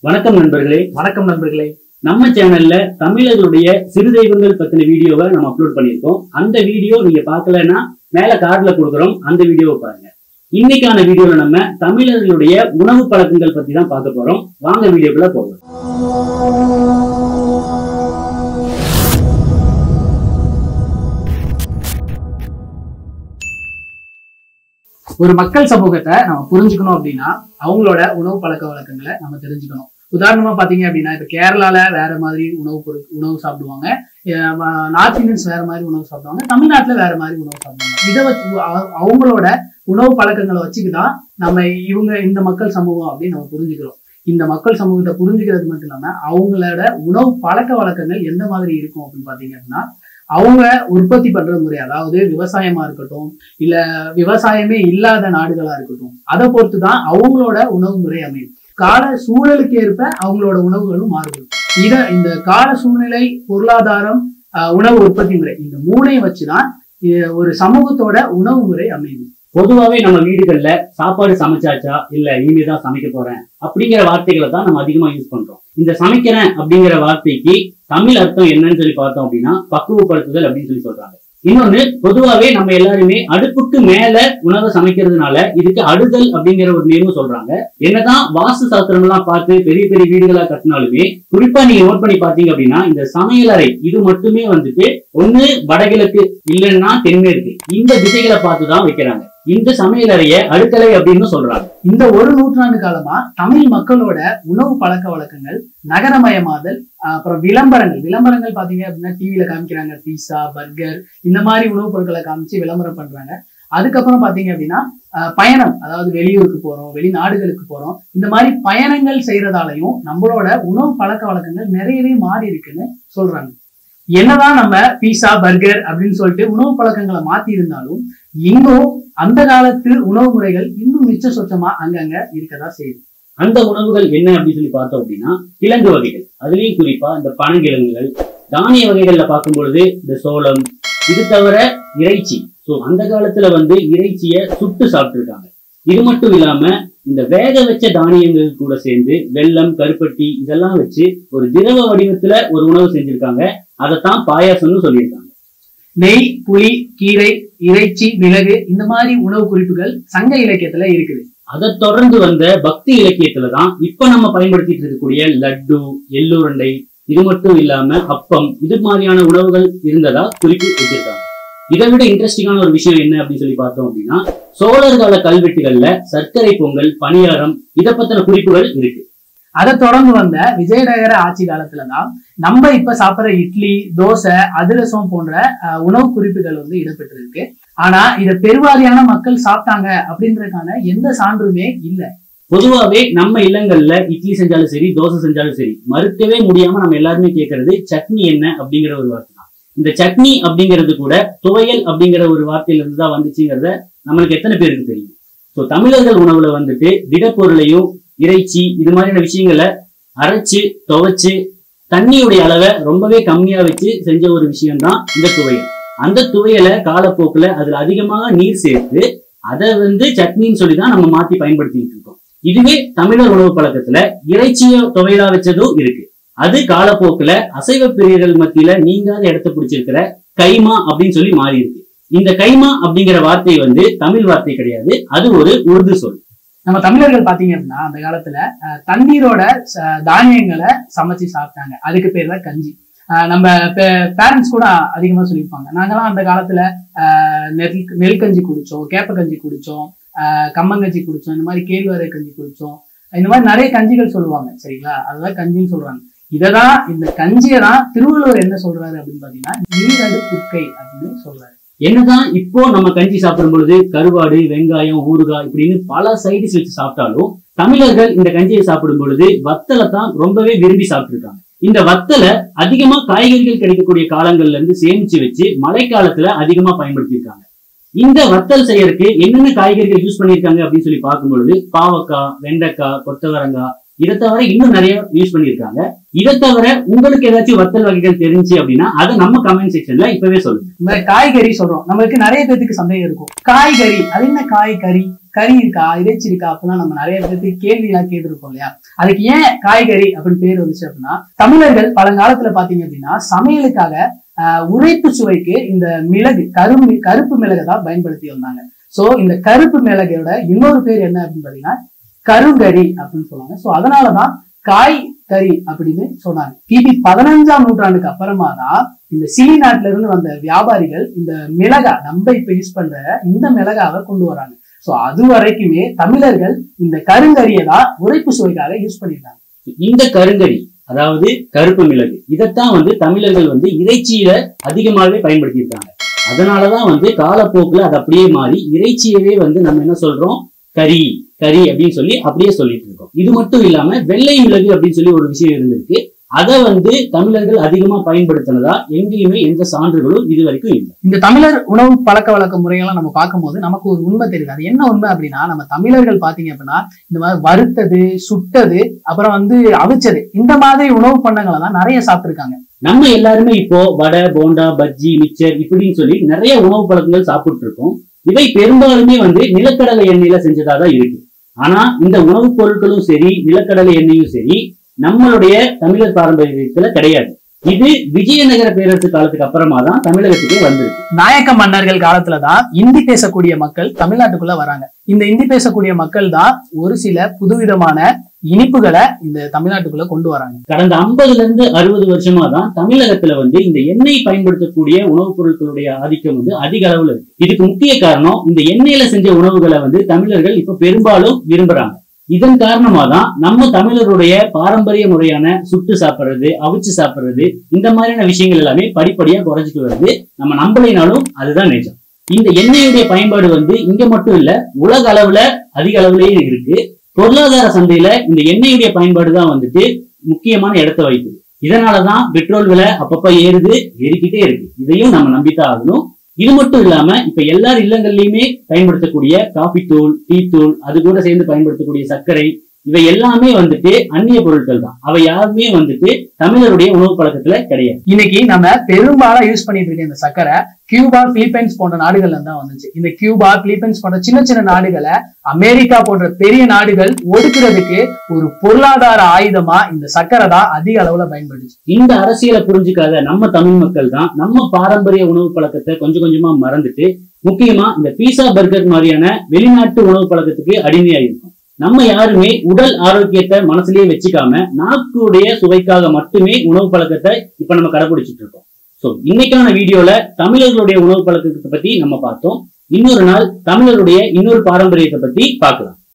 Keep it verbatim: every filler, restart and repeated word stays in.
வணக்கம் நண்பர்களே. வணக்கம் நண்பர்களே. நம்ம சேனல்ல தமிழர்களுடைய சிறு தெய்வங்கள் பத்தின வீடியோவை நம்ம அப்லோட் பண்ணியிருக்கோம். அந்த வீடியோ நீங்க பார்க்கலன்னா மேல கார்டுல கொடுக்குறோம், அந்த வீடியோவை பாருங்க. இன்னைக்கான வீடியோல நம்ம தமிழர்களுடைய உணவு பழக்கங்கள் பத்தி தான் பார்க்க போறோம். வாங்க வீடியோக்குள்ள போகலாம். ஒரு மக்கள் சமூகத்தை நம்ம புரிஞ்சுக்கணும் அப்படின்னா அவங்களோட உணவு பழக்க வழக்கங்களை நம்ம தெரிஞ்சுக்கணும். உதாரணமா பாத்தீங்க அப்படின்னா இப்ப கேரளால வேற மாதிரி உணவு பொருள் உணவு சாப்பிடுவாங்க, நார்த் இந்தியன்ஸ் வேற மாதிரி உணவு சாப்பிடுவாங்க, தமிழ்நாட்டுல வேற மாதிரி உணவு சாப்பிடுவாங்க. இதை வச்சு அவங்களோட உணவு பழக்கங்களை வச்சுக்கிதான் நம்ம இவங்க இந்த மக்கள் சமூகம் அப்படின்னு நம்ம புரிஞ்சுக்கிறோம். இந்த மக்கள் சமூகத்தை புரிஞ்சுக்கிறது மட்டும் இல்லாம அவங்களோட உணவு பழக்க வழக்கங்கள் எந்த மாதிரி இருக்கும் அப்படின்னு பாத்தீங்க அப்படின்னா, அவங்க உற்பத்தி பண்ற முறை, அதாவது விவசாயமா இருக்கட்டும் இல்ல விவசாயமே இல்லாத நாடுகளா இருக்கட்டும், அதை பொறுத்துதான் அவங்களோட உணவு முறை அமையும். கால சூழலுக்கு ஏற்ப அவங்களோட உணவுகளும் மாறுபடும். இத இந்த கால சூழ்நிலை, பொருளாதாரம், உணவு உற்பத்தி முறை, இந்த மூணையும் வச்சுதான் ஒரு சமூகத்தோட உணவு முறை அமையும். பொதுவாவே நம்ம வீடுகள்ல சாப்பாடு சமைச்சாச்சா இல்ல இனிமேதான் சமைக்க போறேன் அப்படிங்கிற வார்த்தைகளை தான் நம்ம அதிகமா யூஸ் பண்றோம். இந்த சமைக்கிறேன் அப்படிங்கிற வார்த்தைக்கு தமிழ் அர்த்தம் என்னன்னு சொல்லி பார்த்தோம் அப்படின்னா பக்குவப்படுத்துதல் அப்படின்னு சொல்லி சொல்றாங்க. இன்னொன்னு, பொதுவாவே நம்ம எல்லாருமே அடுப்புக்கு மேல உணவை சமைக்கிறதுனால இதுக்கு அடுதல் அப்படிங்கிற ஒரு நேமும் சொல்றாங்க. என்னதான் வாஸ்து சாஸ்திரம் எல்லாம் பார்த்து பெரிய பெரிய வீடுகளா கட்டினாலுமே குறிப்பா நீங்க நோட் பண்ணி பாத்தீங்க அப்படின்னா இந்த சமையலறை இது மட்டுமே வந்துட்டு ஒண்ணு வடகிழக்கு இல்லைன்னா தென்மேற்கு, இந்த திசைகளை பார்த்துதான் வைக்கிறாங்க. இந்த சமையலறைய அடுக்கலை அப்படின்னு சொல்றாங்க. இந்த ஒரு நூற்றாண்டு காலமா தமிழ் மக்களோட உணவு பழக்க வழக்கங்கள் நகரமயமாதல், அப்புறம் விளம்பரங்கள் விளம்பரங்கள் பாத்தீங்க அப்படின்னா டிவில காமிக்கிறாங்க, பீஸா, பர்கர், இந்த மாதிரி உணவுப் பொருட்களை காமிச்சு விளம்பரம் பண்றாங்க. அதுக்கப்புறம் பாத்தீங்க அப்படின்னா பயணம், அதாவது வெளியூருக்கு போறோம், வெளிநாடுகளுக்கு போறோம், இந்த மாதிரி பயணங்கள் செய்யறதாலையும் நம்மளோட உணவு பழக்க வழக்கங்கள் நிறையவே மாறி இருக்குன்னு சொல்றாங்க. என்னதான் நம்ம பீஸா, பர்கர் அப்படின்னு சொல்லிட்டு உணவு பழக்கங்களை மாத்தி இருந்தாலும் இன்னும் அந்த காலத்து உணவு முறைகள் இன்னும் மிச்ச சொச்சமா அங்கங்க இருக்கதா செய்யுது. அந்த உணவுகள் என்ன அப்படின்னு சொல்லி பார்த்தோம் அப்படின்னா கிழங்கு வகைகள், அதுலயும் குறிப்பா இந்த பனங்கிழங்குகள், தானிய வகைகள்ல பார்க்கும் பொழுது இந்த சோளம், இது தவிர இறைச்சி. சோ அந்த காலத்துல வந்து இறைச்சிய சுட்டு சாப்பிட்டு இருக்காங்க. இது மட்டும் இல்லாம இந்த வேக வச்ச தானியங்கள் கூட சேர்ந்து வெல்லம், கருப்பட்டி இதெல்லாம் வச்சு ஒரு திரவ வடிவத்துல ஒரு உணவு செஞ்சிருக்காங்க. அதைத்தான் பாயாசம்னு சொல்லியிருக்காங்க. நெய், புளி, கீரை, இறைச்சி, மிளகு, இந்த மாதிரி உணவு குறிப்புகள் சங்க இலக்கியத்துல இருக்குது. அதை தொடர்ந்து வந்த பக்தி இலக்கியத்துலதான் இப்ப நம்ம பயன்படுத்திட்டு இருக்கக்கூடிய லட்டு, எள்ளுருண்டை, இது மட்டும் இல்லாம அப்பம், இது மாதிரியான உணவுகள் இருந்ததா குறிப்பு வச்சிருக்காங்க. இதை விட இன்ட்ரெஸ்டிங்கான ஒரு விஷயம் என்ன அப்படின்னு சொல்லி பார்த்தோம் அப்படின்னா சோழர் கால கல்வெட்டுகள்ல சர்க்கரை பொங்கல், பணியாரம், இதை பத்தின குறிப்புகள் இருக்கு. அதை தொடர்ந்து வந்த விஜயநகர ஆட்சி காலத்துலதான் நம்ம இப்ப சாப்பிட்ற இட்லி, தோசை, அதிரசம் போன்ற உணவு குறிப்புகள் வந்து இடம்பெற்றிருக்கு. ஆனா இதை பெருவாரியான மக்கள் சாப்பிட்டாங்க அப்படின்றதுக்கான எந்த சான்றுமே இல்லை. பொதுவாவே நம்ம இல்லங்கள்ல இட்லி செஞ்சாலும் சரி, தோசை செஞ்சாலும் சரி, மறுக்கவே முடியாம நம்ம எல்லாருமே கேட்கறது சட்னி என்ன அப்படிங்கிற ஒரு வார்த்தை தான். இந்த சட்னி அப்படிங்கிறது கூட துவையல் அப்படிங்கிற ஒரு வார்த்தையில இருந்து தான் வந்துச்சுங்கிறத நம்மளுக்கு எத்தனை பேருக்கு தெரியும்? ஸோ தமிழர்கள் உணவுல வந்துட்டு திடப்பொருளையும் இறைச்சி இது மாதிரியான விஷயங்களை அரைச்சு துவைச்சு தண்ணியுடைய அளவை ரொம்பவே கம்மியா வச்சு செஞ்ச ஒரு விஷயம்தான் இந்த துவையல். அந்த துவையலை காலப்போக்குல அதுல அதிகமாக நீர் சேர்த்து அதை வந்து சட்னின்னு சொல்லிதான் நம்ம மாத்தி பயன்படுத்திட்டு இருக்கோம். இதுவே தமிழர் உணவு பழக்கத்துல இறைச்சிய துவையலா வச்சதும் இருக்கு. அது காலப்போக்குல அசைவ பிரியர்கள் மத்தியில நீங்காத இடத்த பிடிச்சிருக்கிற கைமா அப்படின்னு சொல்லி மாறி இருக்கு. இந்த கைமா அப்படிங்கிற வார்த்தை வந்து தமிழ் வார்த்தை கிடையாது, அது ஒரு உருது சொல். நம்ம தமிழர்கள் பாத்தீங்க அப்படின்னா அந்த காலத்துல தண்ணீரோட தானியங்களை சமைச்சு சாப்பிட்டாங்க. அதுக்கு பேர் தான் கஞ்சி. ஆஹ் நம்ம பேரண்ட்ஸ் கூட அதிகமா சொல்லியிருப்பாங்க, நாங்கெல்லாம் அந்த காலத்துல ஆஹ் நெல் நெல் கஞ்சி குடிச்சோம், கேப்ப கஞ்சி குடிச்சோம், ஆஹ் கம்மங்கஞ்சி குடிச்சோம், இந்த மாதிரி கேழ்வரை கஞ்சி குடிச்சோம், இந்த மாதிரி நிறைய கஞ்சிகள் சொல்லுவாங்க. சரிங்களா? அதுதான் கஞ்சின்னு சொல்றாங்க. இததான் இந்த கஞ்சியை தான் திருவள்ளுவர் என்ன சொல்றாரு அப்படின்னு பாத்தீங்கன்னா நீரடு புற்கை அப்படின்னு சொல்றாரு. என்னதான் இப்போ நம்ம கஞ்சி சாப்பிடும் பொழுது கருவாடு, வெங்காயம், ஊறுகாய் இப்படின்னு பல சைடிஸ் வச்சு சாப்பிட்டாலும் தமிழர்கள் இந்த கஞ்சியை சாப்பிடும் பொழுது வத்தலை தான் ரொம்பவே விரும்பி சாப்பிட்டு இருக்காங்க. இந்த வத்தலை அதிகமா காய்கறிகள் கிடைக்கக்கூடிய காலங்கள்ல இருந்து சேமிச்சு வச்சு மழைக்காலத்துல அதிகமா பயன்படுத்தி இருக்காங்க. இந்த வத்தல் செய்யறதுக்கு என்னென்ன காய்கறிகள் யூஸ் பண்ணியிருக்காங்க அப்படின்னு சொல்லி பார்க்கும் பொழுது பாவக்காய், வெண்டைக்காய், கொத்தவரங்காய், இதை தவிர இன்னும் நிறைய யூஸ் பண்ணியிருக்காங்க. இதை தவிர உங்களுக்கு ஏதாச்சும் வத்தல் வகைகள் தெரிஞ்சு அப்படின்னா அதை நம்ம கமெண்ட் செக்ஷன்ல இப்பவே சொல்லுங்க. இந்த காய்கறி சொல்றோம், நம்மளுக்கு நிறைய பேருக்கு சந்தேகம் இருக்கும். காய்கறி அது என்ன? காய்கறி கறி இருக்கா, இறைச்சி இருக்கா அப்படின்னா நம்ம நிறைய பேருக்கு கேள்வி எல்லாம் கேட்டுருக்கோம் இல்லையா? அதுக்கு ஏன் காய்கறி அப்படின்னு பேர் வந்துச்சு அப்படின்னா, தமிழர்கள் பழங்காலத்துல பாத்தீங்க அப்படின்னா சமையலுக்காக ஆஹ் உரைப்பு சுவைக்கு இந்த மிளகு கரும்பு கருப்பு மிளகை தான் பயன்படுத்தி வந்தாங்க. சோ இந்த கருப்பு மிளகோட இன்னொரு பேர் என்ன அப்படின்னு பாத்தீங்கன்னா கருங்கறி அப்படின்னு சொல்லுவாங்க. சோ அதனாலதான் காய் கறி அப்படின்னு சொன்னாங்க. கிபி பதினஞ்சாம் நூற்றாண்டுக்கு அப்புறமா தான் இந்த சிலி நாட்டுல இருந்து வந்த வியாபாரிகள் இந்த மிளகா நம்ம இப்ப யூஸ் பண்ற இந்த மிளகாவை கொண்டு வராங்க. சோ அது வரைக்குமே தமிழர்கள் இந்த கருங்கறியை தான் உரைப்பு சுவைக்காக யூஸ் பண்ணிருக்காங்க. இந்த கருங்கறி அதாவது கருப்பு மிளகு இதைத்தான் வந்து தமிழர்கள் வந்து இறைச்சியில அதிகமாகவே பயன்படுத்தி இருக்காங்க. அதனாலதான் வந்து காலப்போக்குல அது அப்படியே மாறி இறைச்சியவே வந்து நம்ம என்ன சொல்றோம், கறி கறி அப்படின்னு சொல்லி அப்படியே சொல்லிட்டு இருக்கோம். இது மட்டும் இல்லாம வெள்ளை மிளகு அப்படின்னு சொல்லி ஒரு விஷயம் இருந்திருக்கு. அதை வந்து தமிழர்கள் அதிகமா பயன்படுத்தினதா எங்கேயுமே எந்த சான்றுகளும் இது வரைக்கும் இல்லை. இந்த தமிழர் உணவு பழக்க வழக்க முறையெல்லாம் நம்ம பார்க்கும்போது நமக்கு ஒரு உண்மை தெரியுது. அது என்ன உண்மை அப்படின்னா, நம்ம தமிழர்கள் பாத்தீங்க அப்படின்னா இந்த மாதிரி வறுத்தது, சுட்டது, அப்புறம் வந்து அவிச்சது, இந்த மாதிரி உணவு பண்டங்களை தான் நிறைய சாப்பிட்டுருக்காங்க. நம்ம எல்லாருமே இப்போ வடை, போண்டா, பஜ்ஜி, மிக்சர் இப்படின்னு சொல்லி நிறைய உணவு பழக்கங்கள் சாப்பிட்டு இருக்கோம். இவை பெரும்பாலுமே வந்து நிலக்கடலை எண்ணெயில செஞ்சதா தான் இருக்கு. ஆனா இந்த உணவுப் பொருட்களும் சரி, நிலக்கடலை எண்ணெயும் சரி நம்மளுடைய தமிழர் பாரம்பரியத்துல கிடையாது. இது விஜயநகர பேரரசு காலத்துக்கு அப்புறமா தான் தமிழகத்துக்கே வந்திருக்கு. நாயக்க மன்னர்கள் காலத்துலதான் இந்தி பேசக்கூடிய மக்கள் தமிழ்நாட்டுக்குள்ள வராங்க. இந்த இந்தி பேசக்கூடிய மக்கள் தான் ஒரு சில புதுவிதமான இனிப்புகளை இந்த தமிழ்நாட்டுக்குள்ள கொண்டு வராங்க. கடந்த ஐம்பதுல இருந்து அறுபது வருஷமா தான் தமிழகத்துல வந்து இந்த எண்ணெய் பயன்படுத்தக்கூடிய உணவுப் பொருட்களுடைய ஆதிக்கம் வந்து அதிக அளவுல இருக்கு. இதுக்கு முக்கிய காரணம் இந்த எண்ணெயில செஞ்ச உணவுகளை வந்து தமிழர்கள் இப்ப பெரும்பாலும் விரும்புறாங்க. இதன் காரணமா தான் நம்ம தமிழருடைய பாரம்பரிய முறையான சுட்டு சாப்பிடுறது, அவிச்சு சாப்பிடுறது, இந்த மாதிரியான விஷயங்கள் எல்லாமே படிப்படியா குறைஞ்சிட்டு வருது. நம்ம நம்பலைனாலும் அதுதான் நிஜம். இந்த எண்ணெயுடைய பயன்பாடு வந்து இங்க மட்டும் இல்ல, உலக அளவுல அதிக அளவுலயே இருக்கு. பொருளாதார சந்தையில இந்த எண்ணெயுடைய பயன்பாடு தான் வந்துட்டு முக்கியமான இடத்தை வகிக்குது. இதனாலதான் பெட்ரோல் விலை அப்பப்ப ஏறுது, ஏறிக்கிட்டே இருக்கு. இதையும் நம்ம நம்பித்தான் ஆகணும். இது மட்டும் இல்லாம இப்ப எல்லார் இல்லங்கள்லயுமே பயன்படுத்தக்கூடிய காபி தூள், டீ தூள், அது கூட சேர்ந்து பயன்படுத்தக்கூடிய சர்க்கரை, இவை எல்லாமே வந்துட்டு அந்நிய பொருட்கள் தான். அவை யாருமே வந்துட்டு தமிழருடைய உணவு பழக்கத்துல கிடையாது. இன்னைக்கு நம்ம பெரும்பாலும் யூஸ் பண்ணிட்டு இருக்க இந்த சர்க்கரை கியூபா, பிலிப்பைன்ஸ் போன்ற நாடுகள்ல தான் வந்துச்சு. இந்த கியூபா, பிலிப்பைன்ஸ் போன்ற சின்ன சின்ன நாடுகளை அமெரிக்கா போன்ற பெரிய நாடுகள் ஒடுக்குறதுக்கு ஒரு பொருளாதார ஆயுதமா இந்த சர்க்கரை தான் அதிக அளவுல பயன்படுச்சு. இந்த அரசியலை புரிஞ்சுக்காத நம்ம தமிழ் மக்கள் தான் நம்ம பாரம்பரிய உணவு பழக்கத்தை கொஞ்சம் கொஞ்சமா மறந்துட்டு முக்கியமா இந்த பீஸா, பர்கர் மாதிரியான வெளிநாட்டு உணவு பழக்கத்துக்கு அடிமையாயிருக்கும். நம்ம யாருமே உடல் ஆரோக்கியத்தை மனசுலயே வச்சுக்காம நாக்குடைய சுவைக்காக மட்டுமே உணவு பழக்கத்தை இப்ப நம்ம கடைபிடிச்சிட்டு இருக்கோம். சோ இன்னைக்கான வீடியோல தமிழர்களுடைய உணவு பழக்கத்தை பத்தி நம்ம பார்த்தோம். இன்னொரு நாள் தமிழருடைய இன்னொரு பாரம்பரியத்தை பத்தி பார்க்கலாம்.